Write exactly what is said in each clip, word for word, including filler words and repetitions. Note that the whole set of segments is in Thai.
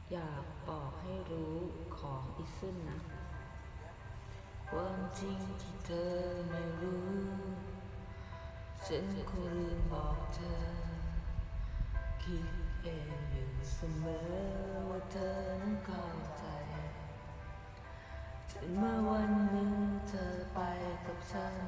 อยากบอกให้รู้ของอีซึนนะความจริงที่เธอไม่รู้ฉันคงลืมบอกเธอคิดเองอยู่เสมอว่าเธอนั้นเข้าใจจนเมื่อวันหนึ่งเธอไปกับฉัน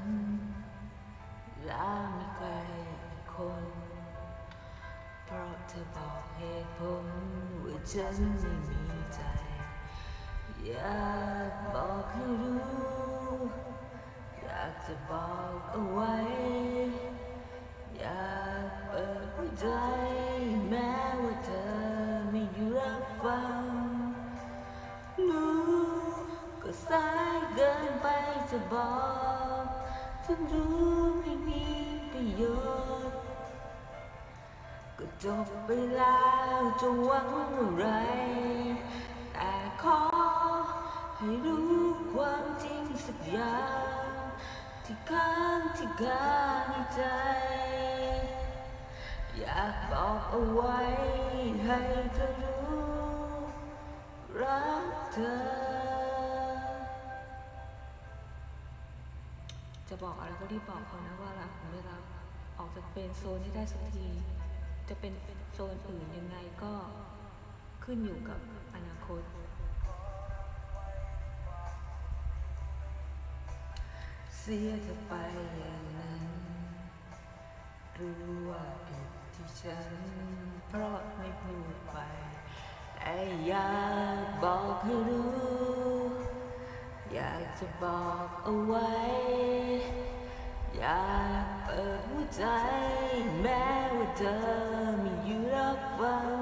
แล้วมีใครอีกคนเพราะเธอบอกเหตุผลว่าฉันไม่มีใจอยากบอกให้รู้อยากจะบอกเอาไว้อยากเปิดหัวใจแม้ว่าเธอไม่อยู่รับฟังรู้ก็สายเกินไปจะบอกฉันรู้ไม่มีประโยชน์ก็จบไปแล้วจะหวังอะไรแต่ขอให้รู้ความจริงสักอย่างที่ค้างที่คาในใจอยากบอกเอาไว้ให้เธอรู้รักเธอจะบอกอะไรก็รีบบอกเขานะว่ารักหรือไม่รักออกจากเป็นโซนให้ได้สักทีจะเป็นโซนอื่นยังไงก็ขึ้นอยู่กับอนาคตเสียเธอไปอย่างนั้นรู้ว่าผิดที่ฉันเพราะไม่พูดไปแต่อยากบอกให้รู้อยากจะบอกเอาไว้อยากเปิดหัวใจแม้ว่าเธอไม่อยู่รับฟัง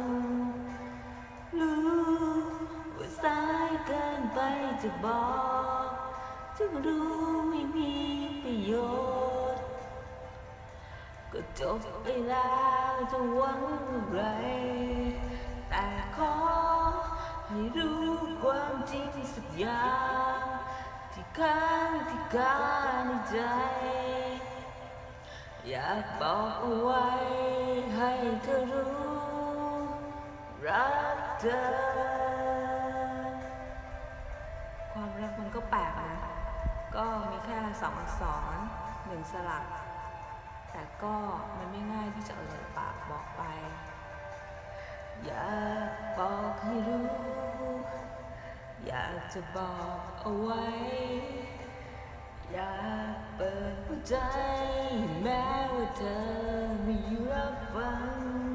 รู้ว่าสายเกินไปจะบอกถึงรู้ไม่มีประโยชน์ก็จบไปแล้วจะหวังอะไรแต่ขอให้รู้ความจริงสักอย่างที่ค้างที่คาในใจอยากบอกเอาไว้ให้เธอรู้รักเธอความรักมันก็แปลกนะก็มีแค่สองอักษรหนึ่งสลักแต่ก็มันไม่ง่ายที่จะเอ่ยปากบอกไปอยากบอกให้รู้อยากจะบอกเอาไว้อยากเปิดหัวใจแม้ว่าเธอไม่อยู่รับฟัง